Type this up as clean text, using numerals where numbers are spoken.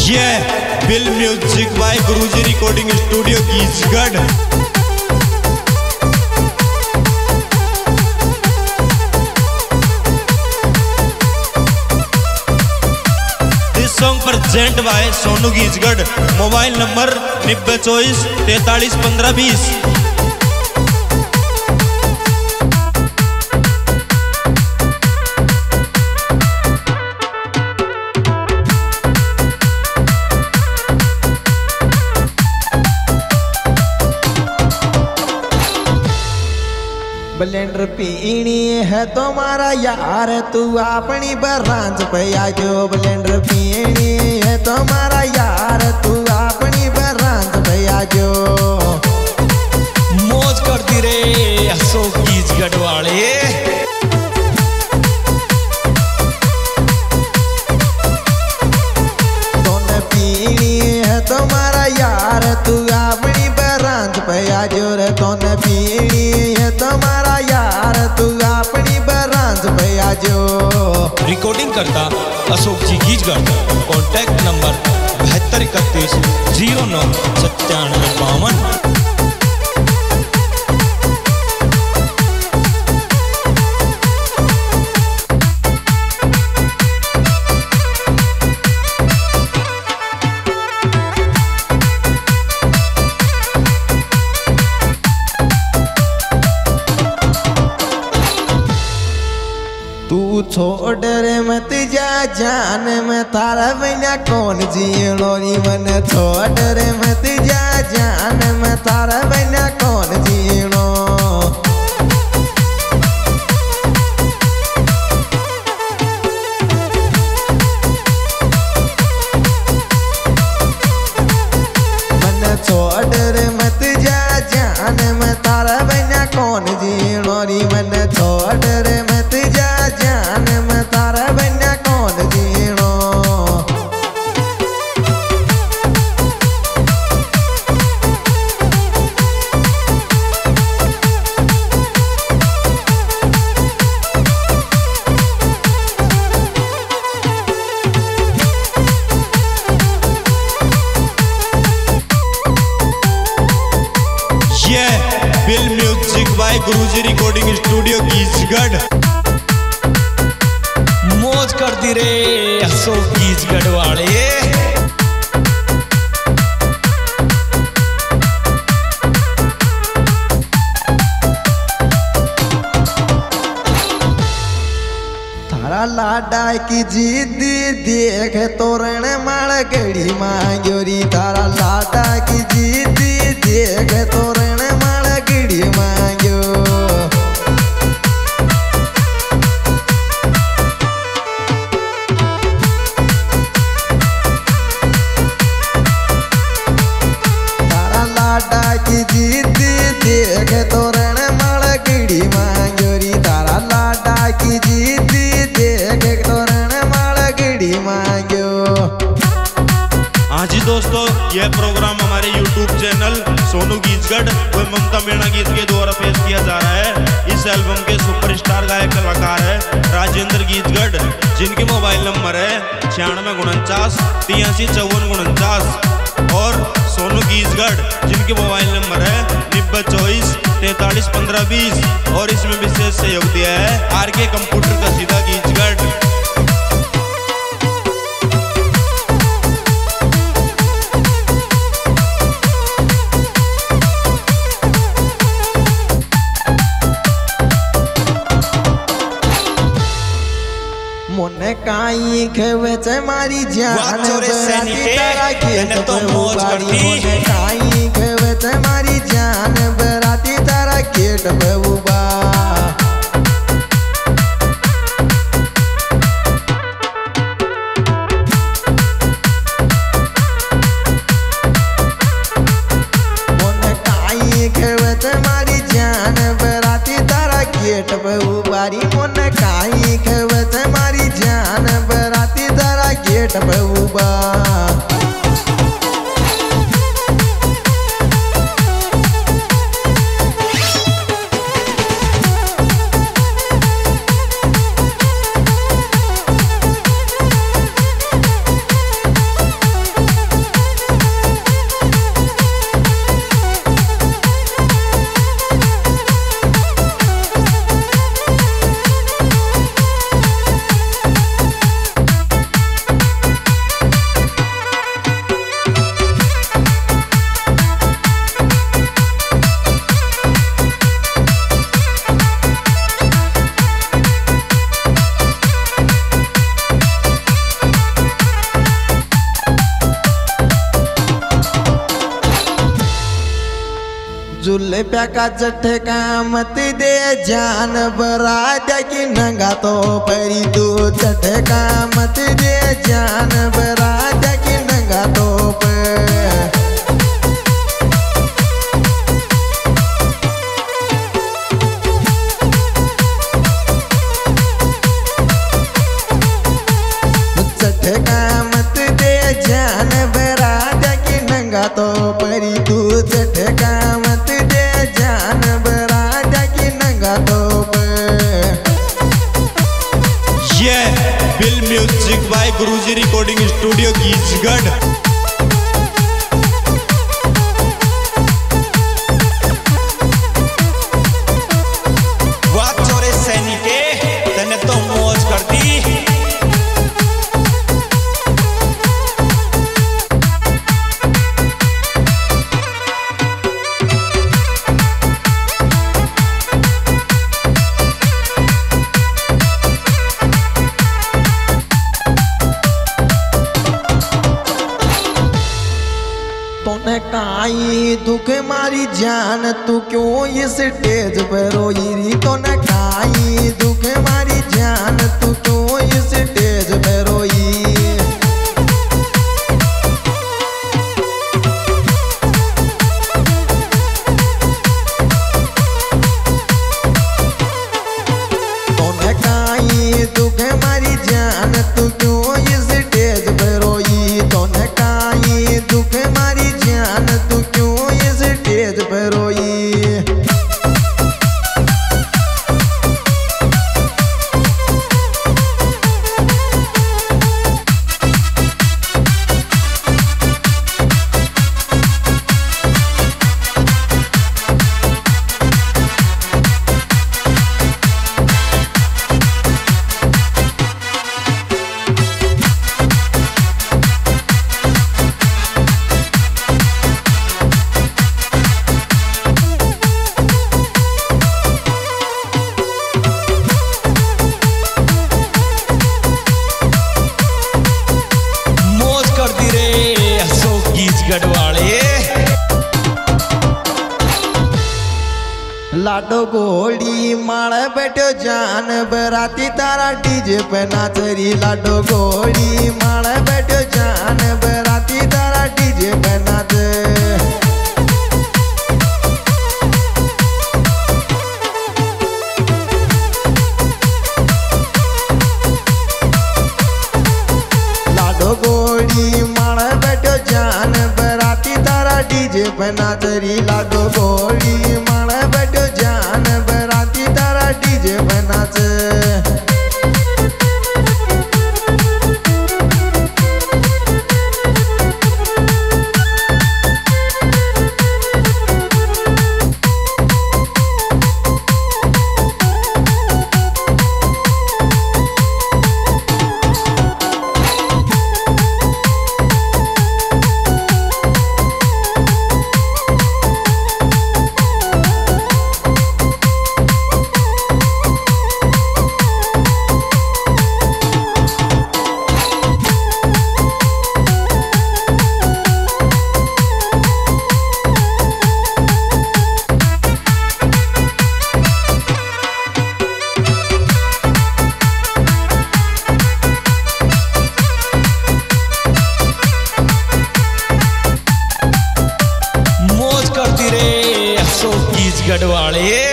ये बिल music by Guruji recording studio Geejgarh. This song present by Sonu Geejgarh. Mobile number 9024 43 15 20। ब्लेंडर पीनी है तुम्हारा यार, तू अपनी बरांच पे आजो। ब्लेंडर पीनी है तुम्हारा यार, तू अपनी बरांच पे आजो। मौज करती रे अशोक गीजगढ़ वाले। तूने पीनी है तुम्हारा यार, तू अपनी बरांच पे आजो रे। तूने पीनी है तुम्हारा यार, तू अपनी बरांच पे आजो। रिकॉर्डिंग करता अशोक जी गीजगढ़। Contact number 7231 09 9752। तू छोड़ रे मत जा जान, में तारा बिना कौन जीणो नी। मन छोड़ रे मत जा जान, में तारा बिना कौन जीणो। मन छोड़ रे मत जा जान, में तारा बिना कौन जीणो नी। मन छोड़ रे मत जा जान, में तारा बिना कौन जीणो। ये बिल music by Guruji recording studio Geejgarh. मौज करती रे अशोक गीजगढ़ वाले। तारा लाडा की जिद देख तोरण माल गड़ी मांगोरी। तारा लाडा की जिद देख तोरण माल गड़ी मांगो। तारा लाडा की जिद देख तोरण माल गड़ी मांगोरी। तारा लाडा की जिद देख तोरण माल गड़ी मांगो। हाँ जी दोस्तों, यह प्रोग्राम हमारे YouTube चैनल सोनू गीजगढ़ व ममता मीणा गीत के द्वारा पेश किया जा रहा है। इस एल्बम के सुपरस्टार गायक कलाकार है राजेंद्र गीजगढ़, जिनके मोबाइल नंबर है 9649 83 5449। और सोनू गीजगढ़, जिनके मोबाइल नंबर है 9024 43 15 20। और इसमें विशेष सहयोग दिया है RK कंप्यूटर कसीदा गीजगढ़। मोने काई खेवे चे मारी जान, बराती तारा खेत पे उबारी। मोने काई खेवे चे मारी जान, बराती तारा खेत पे उबा। मोने काई खेवे चे मारी जान, बराती तारा खेत पे उबारी। मोने काई खेवे चे मारी जान, बराती तारा गेट पे उबा। जुल्फ्या का झटका मत दे जान बरादा की नंगा तो परी तू झटका मत दे जान बरादा की नंगा तो झटका मत दे जान बरादा की नंगा तो परी तू झटका मत दे जान बरादा की नंगा तो ये बिल music by Guruji recording studio Geejgarh. वाह चोरे सैनिके तने तो मौज कर दी। तूने काई दुख मारी जान तू क्यों इस स्टेज पर रोई री। तूने काई दुख मारी जान तू क्यों इस स्टेज पर रोई। तूने काई दुख मारी जान तू क्यों इस स्टेज पर रोई। तूने काई दुख मारी जान तू क्यों इस स्टेज पर रोई। लाडो गोली माल बैठो जान बराती तारा डीजे पे नाचरी। लाडो गोली माल बैठो जान बराती तारा डीजे पे नाच। लाडो गोली माल बैठो जान बराती तारा डीजे पे नाचरी। लाडो गोली माल बैठो जान बराती तारा डीजे पे नाच। गढ़वाले